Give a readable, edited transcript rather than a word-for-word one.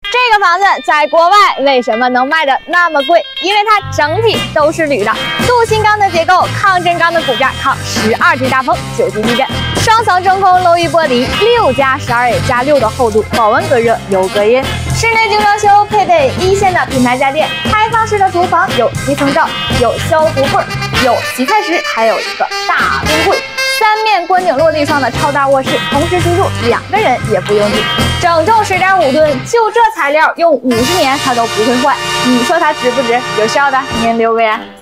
这个房子在国外为什么能卖的那么贵？因为它整体都是铝的，镀锌钢的结构，抗震钢的骨架，抗12级大风、9级地震，双层中空镂玉玻璃，6+12+6的厚度，保温隔热有隔音。室内精装修，配备一线的品牌家电，开放式的厨房，有吸风罩，有消毒柜，有洗菜池，还有一个大冰柜。3面观景落地窗的超大卧室，同时居住2个人也不拥挤。整重10.5吨，就这材料用50年它都不会坏。你说它值不值？有需要的您留个言。